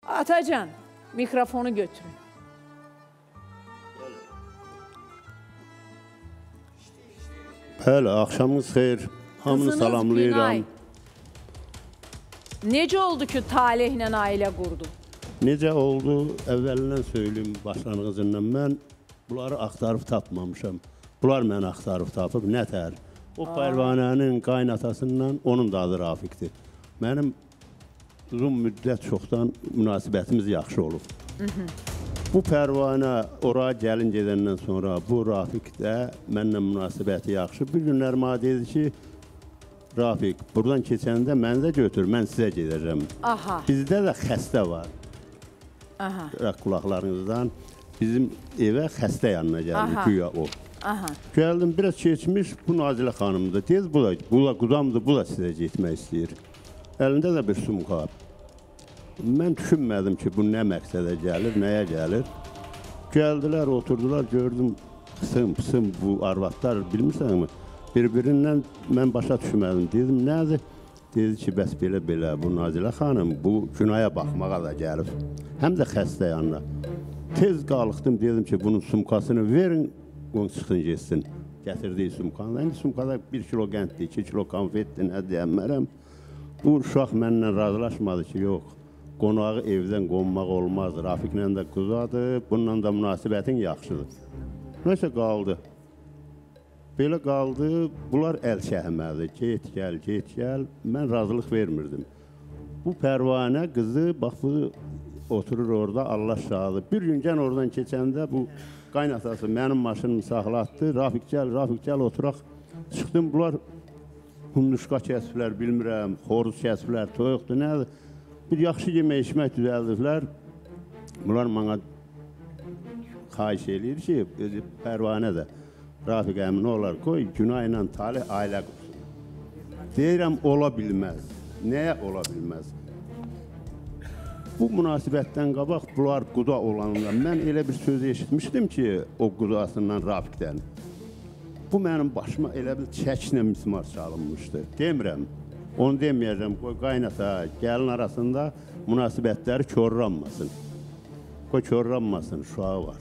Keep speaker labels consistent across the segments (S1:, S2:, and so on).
S1: Atacan, mikrofonu götürün.
S2: Bəli, axşamınız xeyir. Hamını salamlayıram.
S1: Necə oldu ki, talihlə ailə qurdu?
S2: Necə oldu? Əvvəlindən söyleyeyim başlanğıcından. Mən bunları axtarıb tapmamışam. Bunlar məni axtarıb tapıb. Nətər? O Pərvanənin qaynatasından onun da adı Rafiqdir. Mənim uzun müddət çoxdan münasibətimiz yaxşı olub. Bu Pərvanə oraya gəlin gedəndən sonra bu Rafiq də mənlə münasibəti yaxşı. Bir günlər mənə dedi ki, Rafiq, buradan keçəndə məni də götür, mən sizə gedəcəm. Bizdə də xəstə var. Qulaqlarınızdan bizim evə xəstə yanına gəldi, güya o. Gəldim, biraz keçmiş, bu Nazilə xanımdır. Deyir, bu da qudamdır, bu da sizə getmək istəyir. Əlində də bir sumka. Mən düşünmədim ki, bu nə məqsədə gəlir, nəyə gəlir. Gəldilər, oturdular, gördüm, qısım bu arvadlar, bilmirsənmi? Bir-birindən mən başa düşmədim. Dedim, nədir? Dedi ki, bəs belə-belə, bu Nazilə xanım bu günaya baxmağa da gəlib. Həm də xəstə yanına. Tez qalxdım, dedim ki, bunun sumkasını verin, onu çıxın geçsin. Gətirdiyi sumkanı. İndi sumkada 1 kilo qənddir, 2 kilo konfetdir, nə deyəmərəm. Bu uşaq mənimlə razılaşmadı ki, yox, qonağı evdən qonmaq olmaz. Rafiqlə də quzadır, bununla da münasibətin yaxşıdır. Nəsə qaldı. Belə qaldı, bunlar əl çəkmədi. Get, gəl. Mən razılıq vermirdim. Bu Pərvanə qızı, bax bu oturur orada, Allah şahıdır. Bir gün gən oradan keçəndə bu qaynatası mənim maşınımı saxlatdı. Rafiq gəl, oturaq. Çıxdım, bunlar hunduşqa kəsblər, bilmirəm, xoruz kəsblər, toyuqdur, nədir? Bir yaxşı yemək, içmək düzəldilər. Bunlar mənə xahiş eləyir ki, Pərvanə də. Rafiq əmin olar, qoy, günah ilə talih ailə qursun. Deyirəm, ola bilməz. Nəyə ola bilməz? Bu münasibətdən qabaq, bunlar quda olanında, mən elə bir söz eşitmişdim ki, o qudasından Rafiqdən. Bu mənim başıma elə bir çəklə mismar çalınmışdı. Demirəm, onu deməyəcəm, qoy qaynata, gəlin arasında münasibətləri körranmasın. Qoy körranmasın, uşağı var.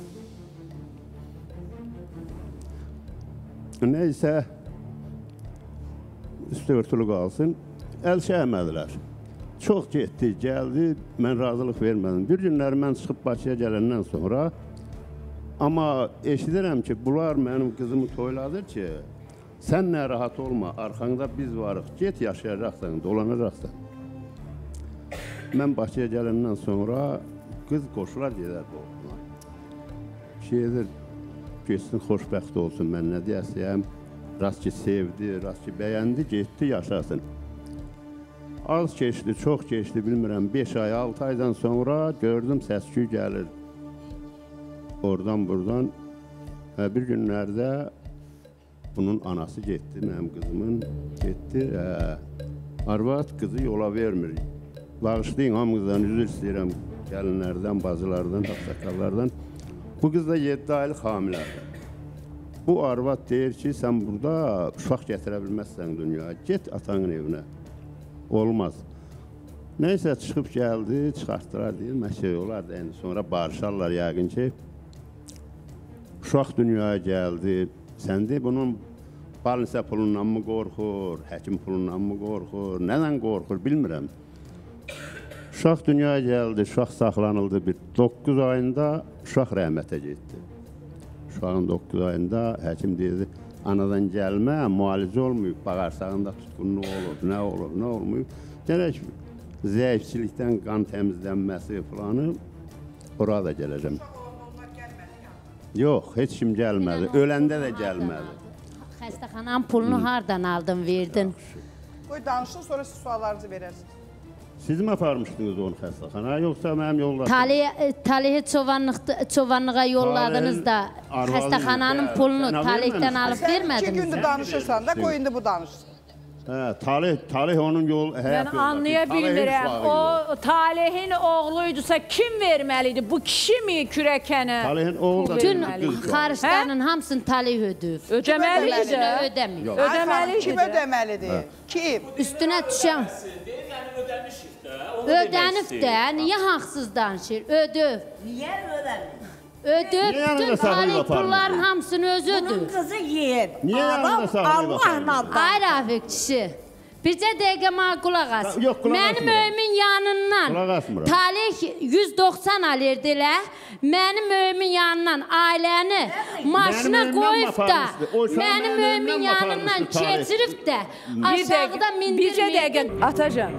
S2: Neysə, üstü örtülü qalsın, əl çəkmədilər. Çox getdi, gəldi, mən razılıq vermədim. Bir günləri mən çıxıb Bakıya gələndən sonra, amma eşidirəm ki, bunlar mənim qızımı toyladır ki, sən nə rahat olma, arxanda biz varıq, get yaşayacaqsan, dolanacaqsan. Mən Bakıya gələndən sonra qız qoşular gedər bu oğluna. Şeydir, geçsin, xoşbəxt olsun, mən nə deyəsiyəm, rast ki sevdi, rast ki bəyəndi, getdi, yaşasın. Az keçdi, çox keçdi, bilmirəm, 5 ay, 6 aydan sonra gördüm səsküy gəlir. Oradan, buradan. Bir günlərdə bunun anası getdi, mənim qızımın getdi. Arvad qızı yola vermir. Bağışlayın, hamınızdan üzr istəyirəm, gəlinlərdən, bazılardan, axsaqqallardan. Bu qız da 7 aylıq hamilədir. Bu arvad deyir ki, sən burada uşaq gətirə bilməzsən dünyaya, get atanın evinə. Olmaz. Neysə, çıxıb gəldi, çıxartdılar, deyir, məşək olar da, sonra barışarlar yəqin ki. Uşaq dünyaya gəldi, sən deyir, bunun balinsə pulundan mı qorxur, həkim pulundan mı qorxur, nədən qorxur, bilmirəm. Uşaq dünyaya gəldi, uşaq saxlanıldı, 9 ayında uşaq rəhmətə getdi. Uşağın 9 ayında həkim deyirdi, anadan gəlmə, müalicə olmayıb, bağırsağında tutqunluq olub, nə olub, nə olmayıb. Gərək zəifçilikdən qan təmizlənməsi falanı, oraya da gələcəm. Yox, heç kim gəlmədi, öləndə də gəlmədi.
S3: Xəstəxananın pulunu hardan aldın, verdin?
S4: Qoy danışın, sonra siz suallarınızı verərsiniz.
S2: Siz mi aparmışdınız onu xəstəxana, yoxsa mənim yolladınız?
S3: Talihi çobanlığa yolladınız da xəstəxananın pulunu talihdən alıb vermədiniz.
S4: 2 gündür danışırsan da, qoy indi bu danışsın.
S2: Talih onun yol həyat
S1: yoldaşı. Mən anlaya bilmirəm, o Talihin oğluydusa kim verməlidir? Bu kişi mi kürəkəni?
S2: Talihin oğlu da
S3: bütün xariclərin hamısını Talih ödür.
S1: Ödəməlidir.
S4: Kim ödəməlidir? Kim?
S3: Üstünə düşən.
S5: Ödəmişik də,
S3: Ödənib də, niyə haqsız danışır? Ödüb.
S5: Niyə ödəmir?
S3: Ödüb,
S2: Niyə yanında
S3: bütün
S2: saxlayıb
S3: talih
S2: aparmır?
S3: pulların hamısını özü
S5: Bunun
S3: ödür.
S5: kızı yiyib.
S2: Niyə yanında saxlayıb aparmır?
S5: Allah'la
S3: Ay Rafiq kişi, bircə dəqiqə mənə qulaq as.
S2: Yox, qulaq
S3: Mənim
S2: asmıram.
S3: öyümün yanından
S2: Qulaq asmıram.
S3: talih 190 alırdilər. Mənim öyümün yanından ailəni maşına
S2: öyümdən
S3: qoyub da,
S2: aparmışdı. O uşağı
S3: mənim
S2: mənim
S3: öyümün
S2: öyümdən
S3: yanından
S2: aparmışdı talih.
S3: keçirib də
S1: Bir
S3: aşağıda
S1: dəqiqə, bircə
S3: mindirməyib.
S1: dəqiqə Atacan.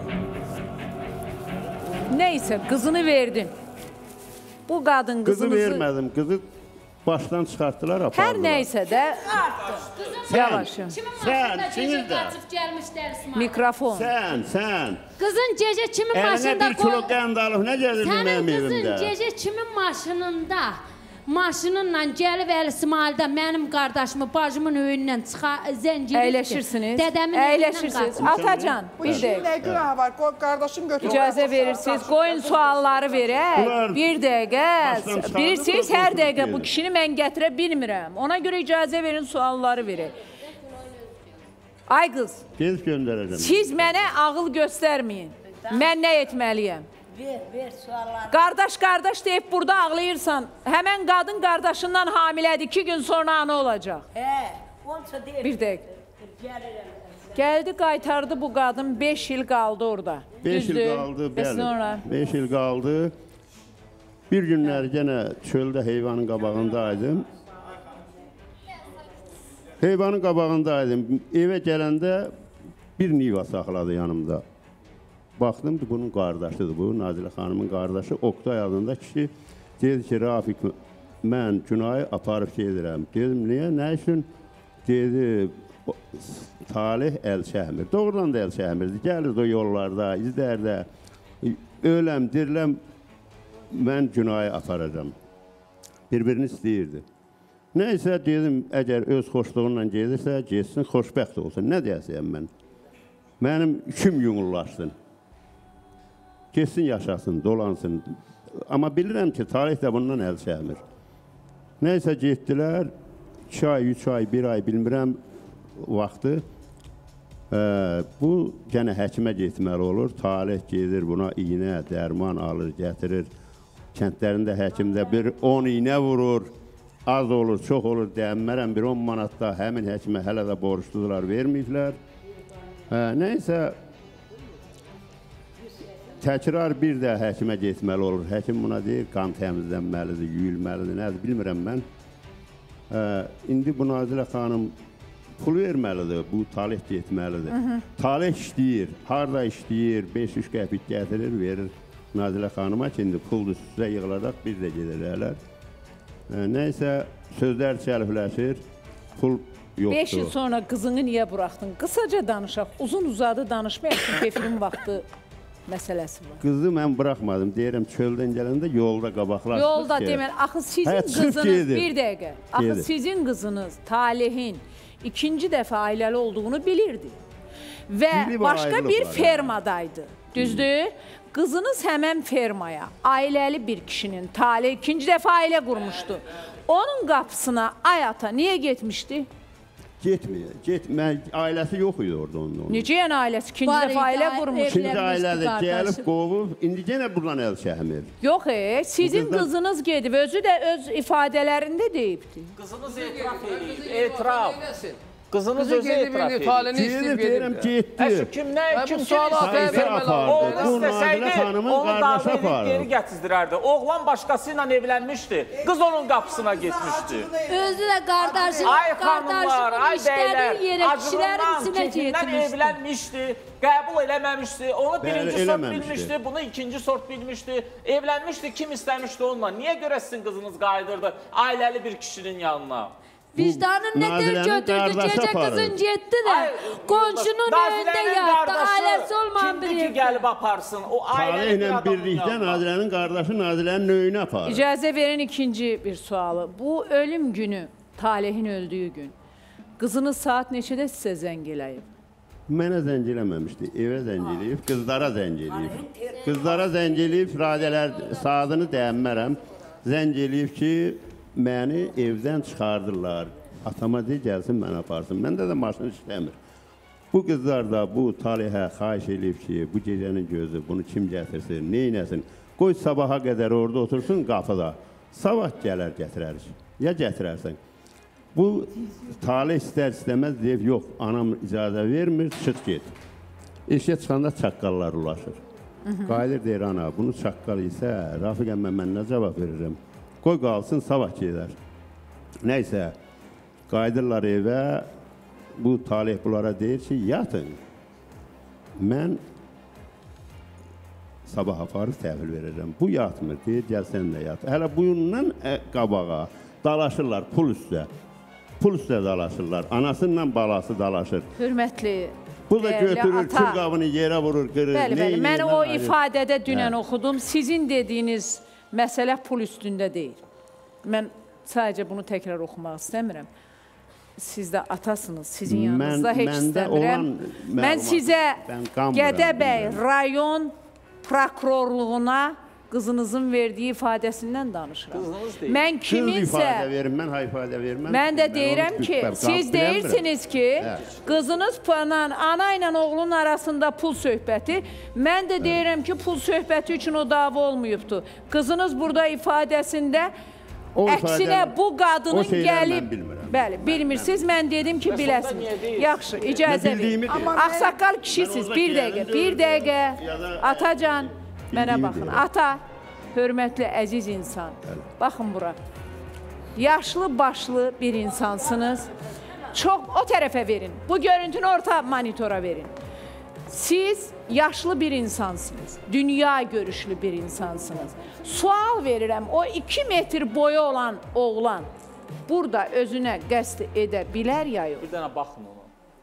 S1: Neyse kızını verdin. Bu kadın
S2: Qızı
S1: kızınızı...
S2: vermədim, qızı başdan çıxartdılar, apardılar.
S1: Her neyse de yavaş.
S3: Kimin
S2: Sən,
S3: maşında
S2: ikiniz
S3: gecə
S2: də.
S3: qaçıb gəlmişlər İsmail?
S1: Mikrofon.
S2: Sən.
S3: Qızın gecə kimin
S2: Əlinə
S3: maşında
S2: bir kilo
S3: qoy...
S2: qənd alıb, nə gəlirdin
S3: Sənin
S2: mənim
S3: qızın
S2: evimdə?
S3: gecə kimin maşınında, maşınınla gəlib İsmaildə mənim qardaşımı, bacımın öyündən zəncirlikdir.
S1: Əyləşirsiniz.
S3: Dədəmin
S1: Əyləşirsiniz.
S3: evindən qaçıb.
S1: Atacan
S4: Bu
S1: bir
S4: işin
S1: dəqiqə.
S4: ne günahı var? Kardeşim götürüyor.
S1: İcazə verirsiniz. Qoyun sualları verək.
S2: Bunlar
S1: Bir dəqiqə.
S2: başdan çıxardı,
S1: Bilirsiniz,
S2: bunlar
S1: hər dəqiqə
S2: konuşuyor.
S1: bu kişini mən gətirə bilmirəm. Ona görə icazə verin, sualları verək. Ay qız,
S2: Gez göndərəcəm.
S1: siz mənə ağıl göstərməyin. Mən nə etməliyəm?
S5: Ver sualları.
S1: Qardaş deyib burada ağlayırsan, həmən qadın qardaşından hamilədir, 2 gün sonra ana olacaq.
S5: Onsa deyir.
S1: Bir dəqiqə.
S5: Gəlirəm.
S1: Gəldi, qaytardı bu qadın, 5 il qaldı orada.
S2: 5 il
S1: Düzdür?
S2: qaldı,
S1: Və sonra?
S2: bəli. 5 il qaldı. Bir günlər yenə çöldə heyvanın qabağındaydım. Heyvanın qabağındaydım. Evə gələndə bir niva saxladı yanımda. Baxdım ki, bunun qardaşıdır bu, Nazilə xanımın qardaşı. Oktay adında kişi dedi ki, Rafiq, mən Günayı aparıb gedirəm. Dedim, niyə, nə üçün? Dedi, talih əl çəkmir. Doğrudan da əl çəkmirdi. Gəlirdi o yollarda, izlərdə. Öləm, diriləm, mən Günayı aparacam. Bir-birini istəyirdi. Nəysə dedim, əgər öz xoşluğunla gedirsə, getsin, xoşbəxt olsun. Nə deyəsiyəm mən? Mənim işim yumurlaşsın. Getsin, yaşasın, dolansın. Amma bilirəm ki, tarix də bundan əl çəkmir. Nəysə getdilər, 2 ay, 3 ay, 1 ay, bilmirəm vaxtı. Bu, gənə həkimə getməli olur. Talih gedir, buna iynə, dərman alır, gətirir. Kəndlərində həkimdə bir 10 iynə vurur. Az olur, çox olur, deyənmərəm, bir 10 manatda həmin həkimə hələ də borçludular, verməyiblər. Nəysə, təkrar bir də həkimə getməli olur. Həkim buna deyir, qan təmizlənməlidir, yuyulməlidir, nədir, bilmirəm mən. İndi bu Nazilə xanım pul verməlidir, bu talih getməlidir. Talih işləyir, harada işləyir, 500 qəpik gətirir, verir Nazilə xanıma ki, indi puldur sizə yığılacaq, biz də gedirlər. Nəysə, sözlər çəlifləşir, pul yoxdur.
S1: 5 il sonra qızını niyə buraxdın? Qısaca danışaq, uzun-uzadı danışmayaq ki, kefilin vaxtı məsələsi var.
S2: Qızı mən buraxmadım, deyirəm, çöldən gələndə yolda qabaqlaşdıq ki.
S1: Yolda deməli, axı sizin
S2: Həyat sırf
S1: qızınız,
S2: gedir.
S1: bir dəqiqə, axı
S2: Gedir.
S1: sizin qızınız Talihin ikinci dəfə ailəli olduğunu bilirdi. Və
S2: Bilib
S1: başqa
S2: ayrılıb
S1: bir
S2: var,
S1: fermadaydı, düzdür? Qızınız həmən fermaya, ailəli bir kişinin, Talih ikinci dəfə ailə qurmuşdu. Onun qapısına ay ata niyə getmişdi?
S2: Getmir, ailəsi yox idi orada onun.
S1: Necə yəni ailəsi ikinci
S3: Var
S1: dəfə
S3: idi,
S1: ailə
S3: ay-
S1: qurmuş?
S3: evli-
S2: İkinci ailədə
S3: qardaşı.
S2: gəlib, qovub, indi yenə buradan əl çəkmir.
S1: Yox, sizin
S2: Bu qızdan-
S1: qızınız gedib, özü də öz ifadələrində deyibdi.
S6: Qızınız etiraf edib. Etiraf. Qızınız
S7: Kızı
S6: özü
S7: gedib
S6: etiraf
S7: indi,
S6: edib.
S7: talini istəyib
S2: Deyirəm,
S7: gedib.
S2: getdi.
S6: Kim nə,
S7: Ay, bu
S6: kim
S7: sualı
S6: istəyir?
S7: ataya
S2: Sayısı
S7: verməli.
S2: apardı.
S6: Oğlan
S2: Bu Nazilə
S6: istəsəydi,
S2: xanımın
S6: onu
S2: qardaşı
S6: davet edib
S2: apardı.
S6: geri gətirdirərdi. Oğlan başqasıyla evlənmişdi. Qız onun qapısına getmişdi.
S3: Özü də qardaşım,
S6: Ay xanımlar, ay bəylər,
S3: yerə kişilərin
S6: acığından,
S3: içinə
S6: kefindən
S3: getmişdi.
S6: evlənmişdi, qəbul eləməmişdi, onu birinci sort
S2: eləməmişdi.
S6: bilmişdi, bunu ikinci sort bilmişdi, evlənmişdi, kim istəmişdi onunla. Niyə görə sizin qızınız qayıdırdı ailəli bir kişinin yanına?
S3: Vicdanın nə dər
S2: Nazilənin
S3: götürdü,
S2: qardaşı
S3: gecə
S2: aparır.
S3: qızın getdi də,
S6: Ay,
S3: qonşunun
S6: Nazilənin
S3: önündə yatdı,
S6: qardaşı
S3: ailəsi olmayan bir
S6: kimdir ki,
S3: evdə.
S6: gəlib aparsın? O ailəli bir
S2: Talihlə
S6: adamın
S2: birlikdə
S6: yanına.
S2: Nazilənin qardaşı Nazilənin nöyünə aparır.
S1: İcazə verin ikinci bir sualı. Bu ölüm günü, Talihin öldüyü gün, qızınız saat neçədə sizə zəng eləyib?
S2: Mənə zəng eləməmişdi, evə zəng eləyib, qızlara zəng eləyib. Qızlara zəng eləyib, radələr saatını dəyənmərəm. Zəng eləyib ki, məni evdən çıxardırlar. Atama deyir, gəlsin, mən aparsın. Məndə də maşın işləmir. Bu qızlar da bu talihə xahiş eləyib ki, bu gecənin gözü bunu kim gətirsin, neynəsin? Qoy sabaha qədər orada otursun qapıda. Sabah gələr gətirərik. Ya gətirərsən. Bu talih istər-istəməz deyib, yox, anam icazə vermir, çıx get. Eşyə çıxanda çaqqallar ulaşır. Qayıdır deyir, ana, bunu çaqqal isə, Rafiq əmmə mən nə cavab verirəm? Qoy qalsın, sabah gedər. Nəysə, qayıdırlar evə, bu talih bunlara deyir ki, yatın. Mən sabah aparıb təhvil verirəm. Bu yatmır, deyir, gəl sən də yat. Hələ bundan qabağa dalaşırlar pul üstə. Pul üstə dalaşırlar. Anasıyla balası dalaşır.
S1: Hörmətli,
S2: Bu da
S1: dəyərli
S2: götürür,
S1: ata.
S2: kül qabını yerə vurur, qırır.
S1: Bəli, mən o ifadədə dünən oxudum. Sizin dediyiniz məsələ pul üstündə deyil. Mən sadəcə bunu təkrar oxumaq istəmirəm. Siz də atasınız, sizin yanınızda heç istəmirəm. Mən sizə Gədəbəy rayon prokurorluğuna qızınızın verdiyi ifadəsindən danışıram. Mən kiminsə...
S2: Mən ha ifadə verməm.
S1: Mən də deyirəm ki, siz deyirsiniz ki, qızınız ana ilə oğlunun arasında pul söhbəti. Mən də deyirəm ki, pul söhbəti üçün o dava olmayıbdır. Qızınız burada ifadəsində əksinə bu qadının gəlib... Bəli, bilmirsiniz, mən dedim ki, biləsiniz. Yaxşı, icazə verin. Ağsaqqal kişisiz, bir dəqiqə. Atacan, mənə baxın. Ata, hörmətli, əziz insan, baxın bura. Yaşlı, başlı bir insansınız. Çox o tərəfə verin. Bu görüntünü orta monitora verin. Siz yaşlı bir insansınız. Dünya görüşlü bir insansınız. Sual verirəm, o 2 metr boyu olan oğlan burada özünə qəsd edə bilər ya yox?
S6: Bir dənə baxın ona.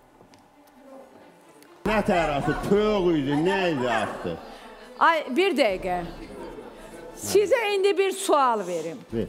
S2: Nə tərəfi, toyuq idi, nə idi atdı?
S1: Ay, bir dəqiqə. Sizə indi bir sual verim.
S2: Ver.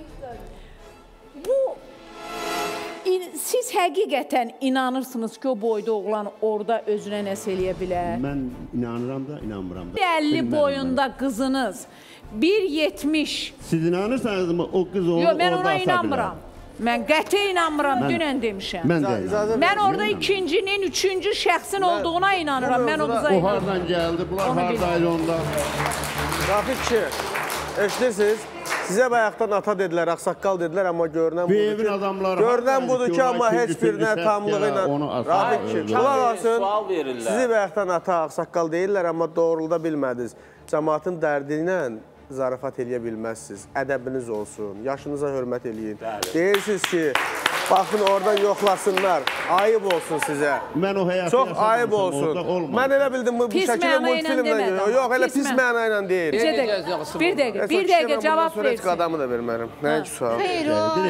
S1: Siz həqiqətən inanırsınız ki, o boyda oğlan orada özünə nəsə eləyə bilər?
S2: Mən inanıram da, inanmıram da.
S1: 50 boyunda qızınız, 1.70.
S2: Siz inanırsanız mı o qız onu
S1: Yox, mən
S2: orada
S1: ona
S2: asa
S1: inanmıram. Mən qəti inanmıram, dünən demişəm.
S2: Mən də inanmıram.
S1: Mən orada ikincinin, üçüncü şəxsin olduğuna inanıram. Mən onu
S2: O hardan gəldi, bunlar haradaydı onda?
S7: Rafiq kişi, eşidirsiniz? Sizə bayaqdan ata dedilər, ağsaqqal dedilər, amma görünən budur ki, amma heç birinə tamlığı ilə Rafiq kişi, qulaq asın, sizi bayaqdan ata, ağsaqqal deyirlər, amma doğruluda bilmədiniz. Cəmaatın dərdi ilə zarafat eləyə bilməzsiniz, ədəbiniz olsun, yaşınıza hörmət eləyin. Deyirsiniz ki, baxın oradan yoxlasınlar, ayıb olsun sizə.
S2: Mən o həyatı
S7: çox ayıb olsun. Mən elə bildim bu şəkildə multfilmlə yox, elə pis məna ilə deyil.
S1: Bir dəqiqə cavab versin.
S7: Adamı da vermərəm. Nəyə ki sual?
S8: Xeyr,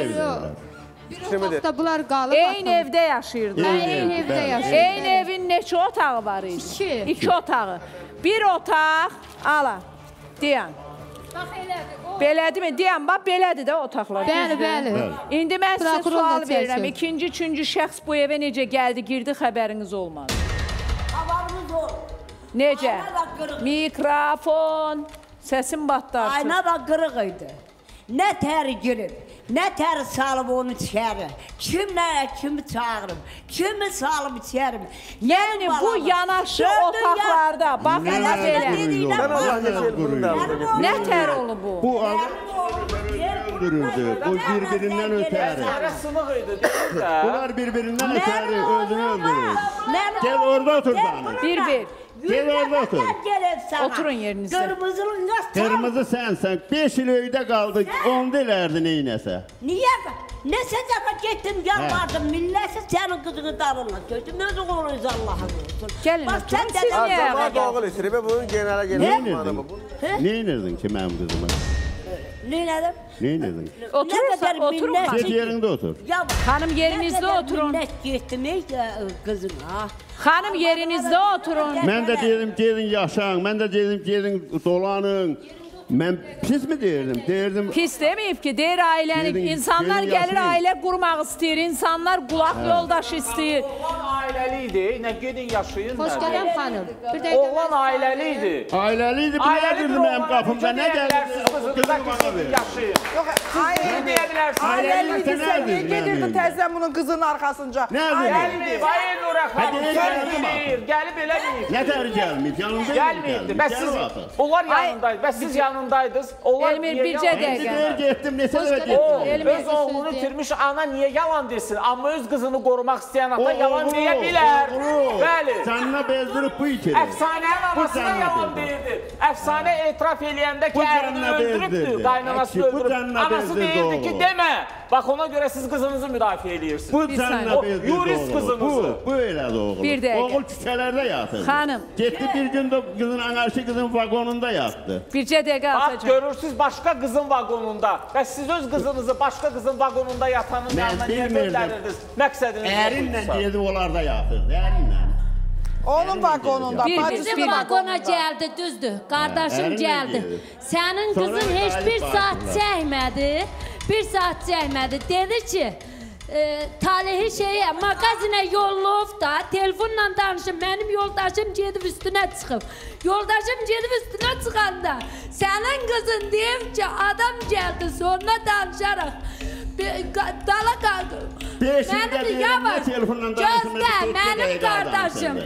S8: bir vaxtda bunlar qalıb.
S1: Eyni evdə yaşayırdılar.
S8: Eyni evdə yaşayırdılar.
S1: Eyni evin neçə otağı var idi?
S8: 2.
S1: 2 otağı. Bir otaq, ala, deyən. Belədir mi? Deyən, bax, belədir də otaqlar.
S8: Bəli.
S1: İndi mən sizə sual verirəm. İkinci, üçüncü şəxs bu evə necə gəldi, girdi, xəbəriniz olmadı.
S5: Havarımız o.
S1: Necə?
S5: Ayna da qırıq.
S1: Mikrofon, səsin batdarsın.
S5: Ayna da qırıq idi. Nə təri girib, nə təri salıb onu içəri. Kimi çağırım, kimi salıb içərim.
S1: Yəni bu yanaşı otaqlarda, bax elə belə. Nə tər olub bu?
S2: Bu öldürürdü, bu bir-birindən ötəri.
S6: Sınıq idi, deyil də.
S2: Bunlar bir-birindən ötəri, özünü öldürür. Gel orada otur canım.
S1: Bir.
S2: Gel orada otur.
S1: Oturun yerinizdə.
S5: Qırmızılın qaç.
S2: Qırmızı sənsən, 5 il öydə qaldı, onda elərdi neynəsə.
S5: Niyə? Nəsə dəfə getdim, yalvardım, milləsə sənin qızını dalırlar. Gördüm, özü qoruyuz Allah'ın olsun.
S1: Gəlin, oturun, siz niyə yağa
S7: Doğul itirib, bunun genələ gəlin.
S2: Neynərdin ki mənim qızıma?
S5: Neynədim?
S2: Neynərdin?
S1: Oturun.
S2: Get yerində otur.
S1: Xanım, yerinizdə oturun.
S5: Minnət getdim qızına.
S1: Xanım, yerinizdə oturun.
S2: Mən də dedim, gedin yaşayın, mən də dedim, gedin dolanın. Mən pis mi deyirdim? Deyirdim.
S1: Pis deməyib ki, deyir ailəni, insanlar gəlir ailə qurmaq istəyir, insanlar qulaq yoldaşı istəyir.
S6: Oğlan ailəli idi, nə gedin yaşayın.
S8: Xoş gələn xanım.
S6: Oğlan ailəli idi.
S2: Ailəli idi, bilərdirdi mənim qapımda, nə gəlirdi?
S6: Qızınıza gedin yaşayın.
S4: Yox,
S6: Ailəli
S4: idisə, niyə gedirdi təzdən bunun qızının arxasınca?
S2: Nə
S6: Gəlməyib, ay Nurə xanım, gəlib eləməyib.
S2: Nə dəri gəlməyib, yanında
S6: gəlməyibdi. Bəs siz, onlar yanındaydı, bəs siz yanındaydınız.
S1: Elmir, bircə dəqiqə.
S2: Getdim, neçə dəfə getdim.
S6: Öz oğlunu itirmiş ana niyə yalan desin? Amma öz qızını qorumaq istəyən ata yalan deyə bilər. Bəli.
S2: Canına bezdirib bu itirir.
S6: Əfsanənin anasına yalan deyirdi. Əfsanə etiraf eləyəndə ki, ərini öldürübdür, qaynanasını öldürüb. Anası deyirdi ki, demə. Bax, ona görə siz qızınızı müdafiə edirsiniz.
S2: Bu canına bezdirdi oğlu.
S6: Yurist qızınızı.
S2: Bu elədi oğlu.
S1: Bir dəqiqə.
S2: Oğul küçələrdə yatırdı.
S1: Xanım.
S2: Getdi bir gün də qızın, anarşi qızın vagonunda yatdı.
S1: Bircə dəqiqə
S6: Bax,
S1: atacağım.
S6: görürsünüz başqa qızın vagonunda. Və siz öz qızınızı başqa qızın vagonunda yatanın yanına niyə göndərirdiniz? Məqsədiniz
S2: Ərinlə gedib onlarda yatırdı, ərinlə.
S4: Onun vagonunda.
S3: Bizim vagona gəldi, düzdür. Qardaşım gəldi. Sənin qızın heç bir saat çəkmədi. Bir saat çəkmədi. Dedi ki, talihi şeyə, mağazinə yollayıb da, telefonla danışım, mənim yoldaşım gedib üstünə çıxıb. Yoldaşım gedib üstünə çıxanda, sənin qızın deyib ki, adam gəldi, sonra danışaraq, dala qaldı. Mənim yavaş, gözlə, mənim qardaşım,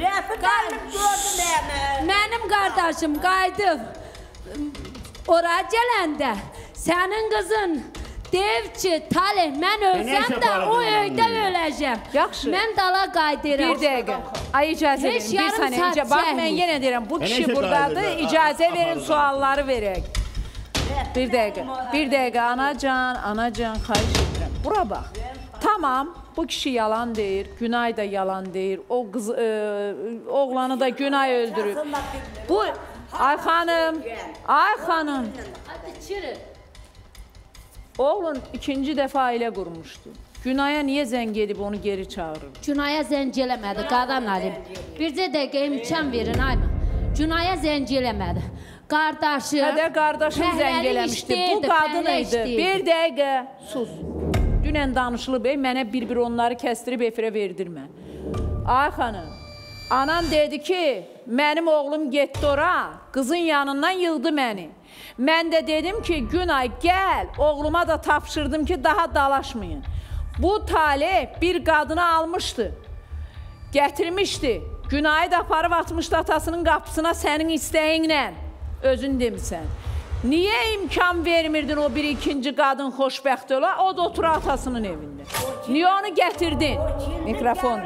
S3: mənim qardaşım qayıdıb, oraya gələndə, sənin qızın deyib ki, Talih, mən ölsəm də o öydə öləcəm.
S1: Yaxşı.
S3: Mən dala qaydıram.
S1: Bir dəqiqə. Ay icazə verin, bir saniyə öncə. Bax, mən yenə deyirəm, bu kişi buradadır, icazə verin, sualları verək. Bir dəqiqə, anacan, xahiş edirəm. Bura bax. Tamam, bu kişi yalan deyir, Günay da yalan deyir, o qız, oğlanı da Günay öldürür. Bu, ay xanım.
S3: Hadi çürü.
S1: Oğlun ikinci dəfə ailə qurmuşdu. Günaya niyə zəng edib onu geri çağırır?
S3: Günaya zəng eləmədi, qadan alim. Bircə dəqiqə imkan verin, ayma. Günaya zəng eləmədi. Qardaşı...
S1: Hədə qardaşım zəng eləmişdi. Bu qadın idi. Bir dəqiqə, sus. Dünən danışılıb, mənə bir-bir onları kəstirib efirə verdirmə. Ay xanım, anan dedi ki, mənim oğlum getdi ora, qızın yanından yığdı məni. Mən də dedim ki, Günay gəl, oğluma da tapşırdım ki, daha dalaşmayın. Bu Talih bir qadını almışdı, gətirmişdi. Günayı da aparıb atmışdı atasının qapısına sənin istəyinlə, özün demisən. Niyə imkan vermirdin o bir ikinci qadın xoşbəxt ola, o da otur atasının evində? Niyə onu gətirdin? Mikrofon.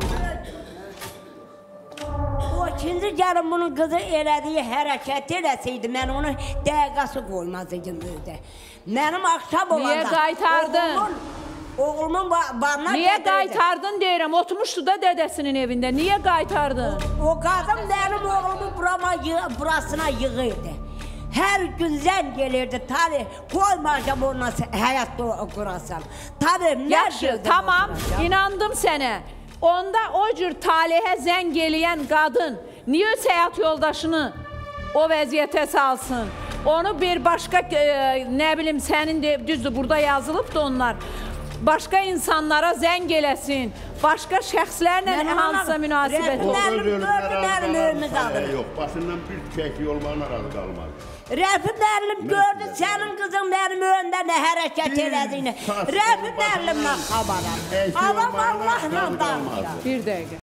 S5: O ikinci gəlin bunun qızı elədiyi hərəkət eləsəydi, mən onu dəqiqası qoymazdım özdə. Mənim axşam olanda...
S1: Niyə qaytardın?
S5: Oğlumun barına...
S1: Niyə qaytardın deyirəm, oturmuşdu da dədəsinin evində, niyə qaytardın?
S5: O qadın mənim oğlumu burasına yığırdı. Hər gün zəng gelirdi, Talih, qoymayacam onunla həyat qurasam. Talih,
S1: yaxşı, tamam, inandım sənə. Onda o cür Talihə zəng eləyən qadın niyə öz həyat yoldaşını o vəziyyətə salsın? Onu bir başqa, nə bilim, sənin də düzdür, burada yazılıb da onlar. Başqa insanlara zəng eləsin, başqa şəxslərlə hansısa münasibət olur.
S2: Yox, başından bir tək yollarına razı qalmadı.
S5: Rəfi müəllim gördü, sənin qızın mənim önündə nə hərəkət elədiyini. Rəfi müəllimdən xabaram. Adam Allahla danışır.
S1: Bir dəqiqə.